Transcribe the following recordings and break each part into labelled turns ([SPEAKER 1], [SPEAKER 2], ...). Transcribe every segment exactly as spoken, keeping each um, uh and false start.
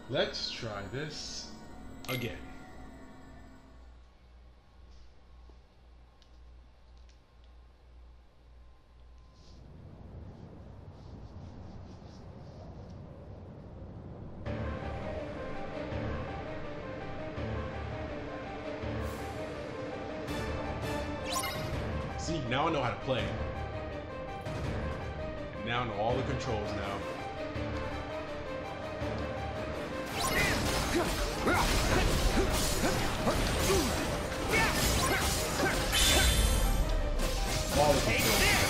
[SPEAKER 1] Let's try this again. See, now I know how to play. And now I know all the controls now. All the controls now.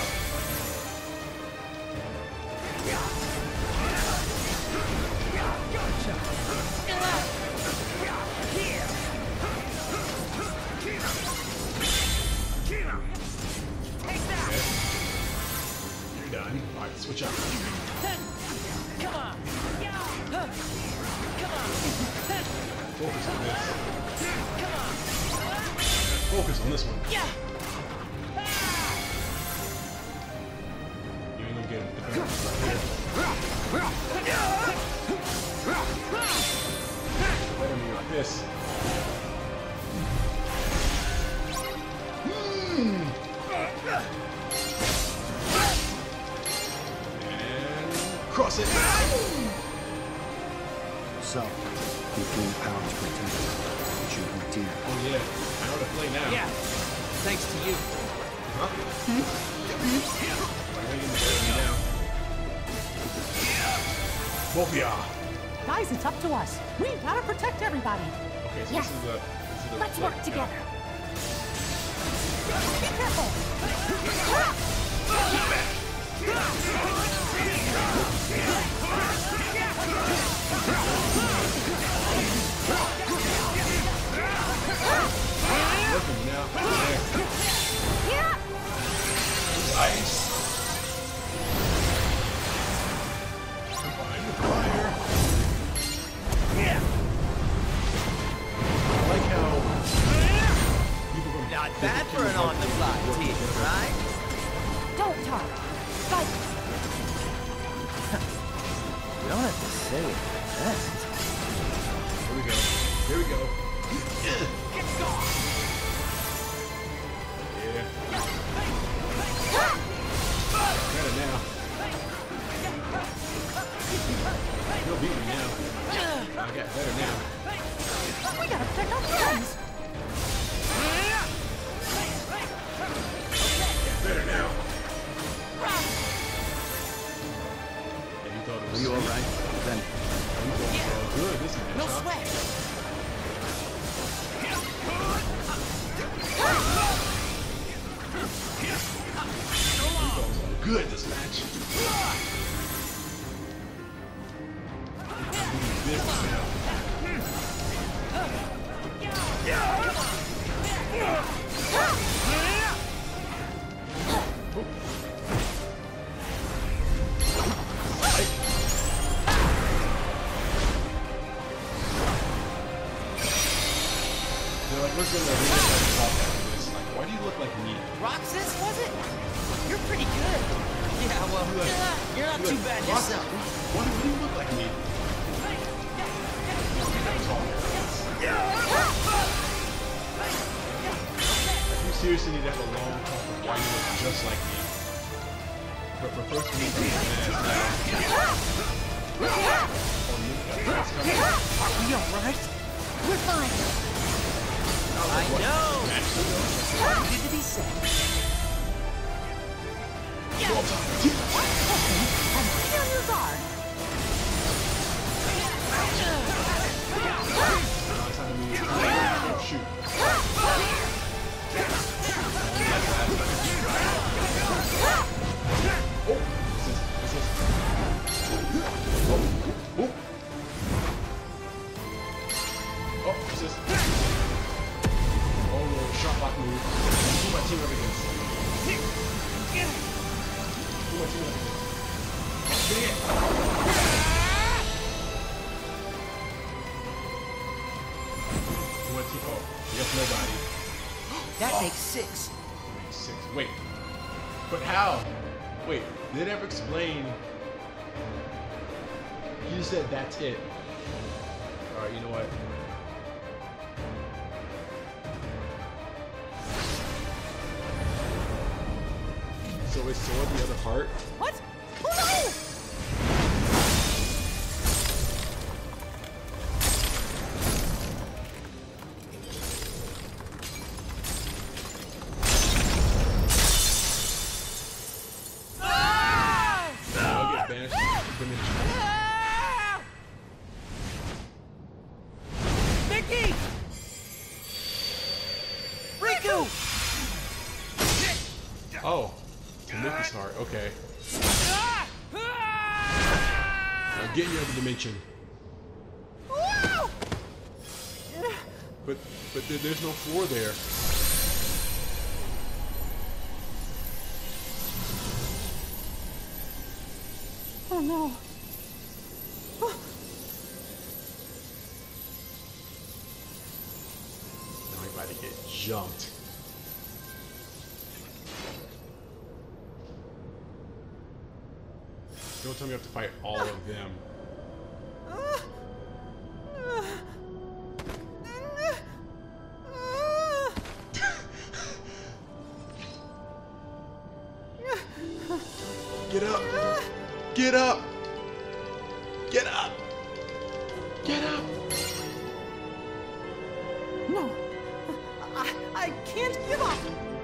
[SPEAKER 1] Alright, switch out.
[SPEAKER 2] Come on. Come on.
[SPEAKER 1] Focus on this.
[SPEAKER 2] Come on.
[SPEAKER 1] Focus on this one.
[SPEAKER 2] Yeah.
[SPEAKER 1] You ain't gonna get the benefits right here. Better me like this. Hmm. Cross it.
[SPEAKER 3] So, you gain power to protect what you can do.
[SPEAKER 1] Oh yeah, I know how to play now.
[SPEAKER 2] Yeah. Thanks to you.
[SPEAKER 1] Huh? Hmm? Why are you getting better than me now? Both of y'all.
[SPEAKER 4] Guys, it's up to us. We gotta protect everybody.
[SPEAKER 1] Okay, so
[SPEAKER 4] Yes.
[SPEAKER 1] this is the. This is the
[SPEAKER 4] Let's
[SPEAKER 1] flip
[SPEAKER 4] work
[SPEAKER 1] now.
[SPEAKER 4] together. Be careful.
[SPEAKER 1] Working now. There.
[SPEAKER 4] Yeah.
[SPEAKER 1] Nice. Combine with fire.
[SPEAKER 2] Yeah.
[SPEAKER 1] I like how people from
[SPEAKER 2] Not bad for an on-the-fly team, right?
[SPEAKER 4] Don't talk. Fight.
[SPEAKER 2] You don't have to say it. That's
[SPEAKER 1] Here we go. Here we go.
[SPEAKER 2] Get gone.
[SPEAKER 1] Yeah. Better now. You'll beat me now. I got better now.
[SPEAKER 4] We gotta protect our friends.
[SPEAKER 1] Better now. And you thought it was
[SPEAKER 3] Are you alright? Then,
[SPEAKER 1] You thought it was all good this match,
[SPEAKER 2] No
[SPEAKER 1] huh?
[SPEAKER 2] sweat.
[SPEAKER 1] You thought it was all good this match. This now. They're like, we're gonna really like talk after this. Like, why do you look like me?
[SPEAKER 2] Roxas, was it? You're pretty good. Yeah, well,
[SPEAKER 1] You're like-
[SPEAKER 2] you're not
[SPEAKER 1] you're
[SPEAKER 2] too
[SPEAKER 1] like,
[SPEAKER 2] bad
[SPEAKER 1] "Ross,
[SPEAKER 2] yourself.
[SPEAKER 1] Why do you look like me? You seriously need to have a long talk of why you look just like me. But for first we need to get an ass down. Oh, you got this coming.
[SPEAKER 4] Are we alright? We're fine.
[SPEAKER 2] I know.
[SPEAKER 1] Actually,
[SPEAKER 2] Needed to be said.
[SPEAKER 1] no.
[SPEAKER 4] And be on your guard.
[SPEAKER 1] Now it's time to move. Oh, shoot. Oh, what's this? What's this? Oh, oh. Oh, what's this? Oh, sharp lock move. Who my team up against? Who my team up against? Dang it! Who my team? Oh, I guess nobody.
[SPEAKER 2] That makes six.
[SPEAKER 1] Six. Wait. But how? Wait, did it ever explain? You said that's it. Alright, you know what? So is sword the other heart?
[SPEAKER 4] What? Oh no!
[SPEAKER 1] I'll get banished to dimension.
[SPEAKER 2] Mickey! Riku!
[SPEAKER 1] Oh, to Mickey's heart. Okay. Now get in your other dimension. But but there, there's no floor there.
[SPEAKER 4] Oh no.
[SPEAKER 1] Now I'm about to get jumped. Don't tell me I have to fight all of them. Get up! Get up! Get up! Get up!
[SPEAKER 4] No. I, I can't give up.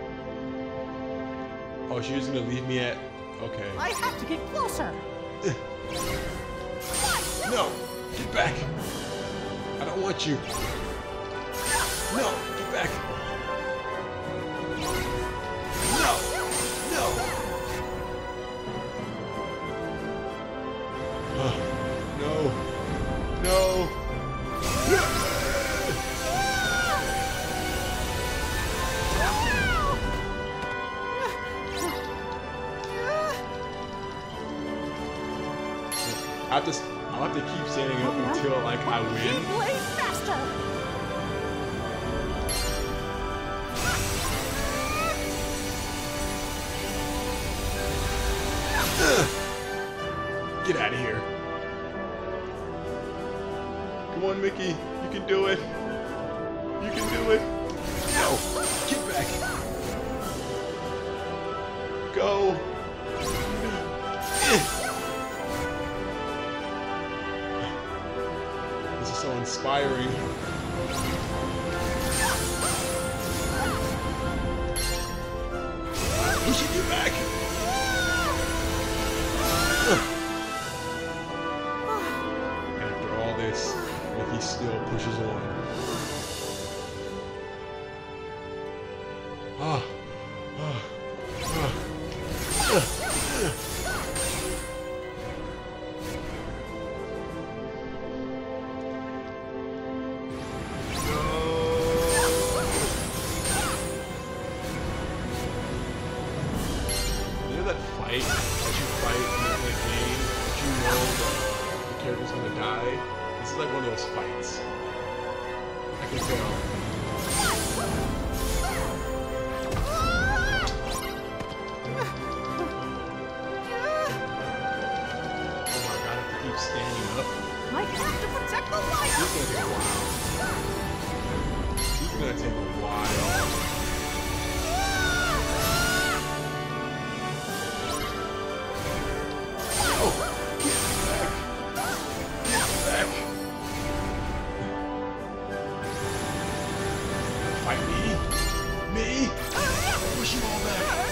[SPEAKER 1] Oh, she's gonna leave me at... Okay.
[SPEAKER 4] I have to get closer.
[SPEAKER 1] No! Get back! I don't want you! No! Get back! No! No! Uh, no! No! I have to, I'll have to keep standing up until like I win.
[SPEAKER 4] Blade faster.
[SPEAKER 1] Get out of here. Come on, Mickey. You can do it. You can do it. No. Get back. Go. This is so inspiring. Push it, get back. After all this, Mickey still pushes on. Ah. Ah. Ah. You know that fight that you fight in the game that you know that the character's gonna die? This is like one of those fights. I can tell. Standing up.
[SPEAKER 4] I have to protect the light.
[SPEAKER 1] This is gonna take a while. This is gonna take a while. Oh, get back! Get back! Fight me? Me? Push you all back.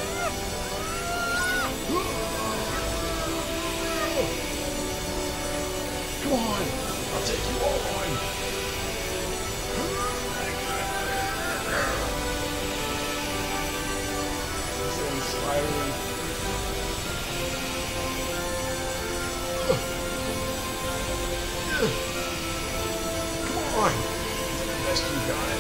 [SPEAKER 1] Come on! I'll take you all on! So inspiring. Come on! It's the best you got.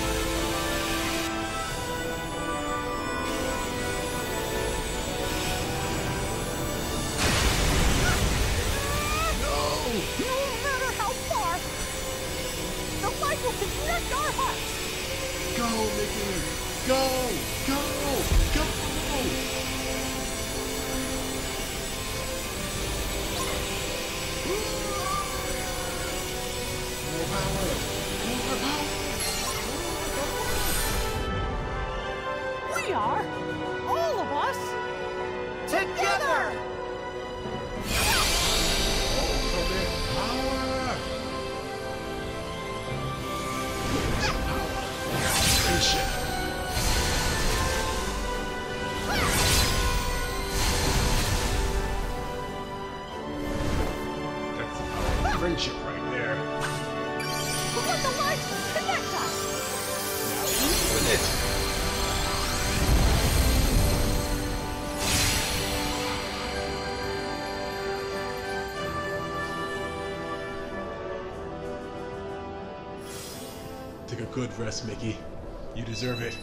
[SPEAKER 4] Will connect our hearts.
[SPEAKER 1] Go, Mickey! Go! Go! Go! More power! friendship right there.
[SPEAKER 4] But let the light connect us!
[SPEAKER 1] Now who's with it? Take a good rest, Mickey. You deserve it.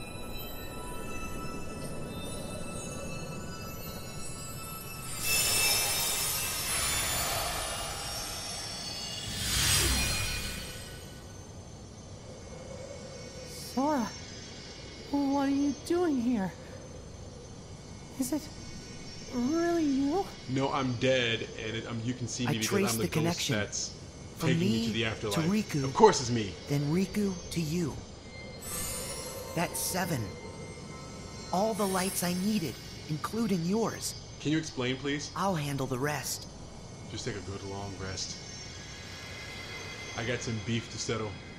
[SPEAKER 4] Sora, what are you doing here? Is it really you?
[SPEAKER 1] No, I'm dead, and it, um, you can see me
[SPEAKER 5] I
[SPEAKER 1] because
[SPEAKER 5] traced
[SPEAKER 1] I'm the,
[SPEAKER 5] the
[SPEAKER 1] ghost
[SPEAKER 5] connection.
[SPEAKER 1] that's
[SPEAKER 5] From
[SPEAKER 1] taking
[SPEAKER 5] me
[SPEAKER 1] you to the afterlife.
[SPEAKER 5] to Riku.
[SPEAKER 1] Of course it's me.
[SPEAKER 5] Then Riku to you. That's seven. All the lights I needed, including yours.
[SPEAKER 1] Can you explain, please?
[SPEAKER 5] I'll handle the rest.
[SPEAKER 1] Just take a good long rest. I got some beef to settle.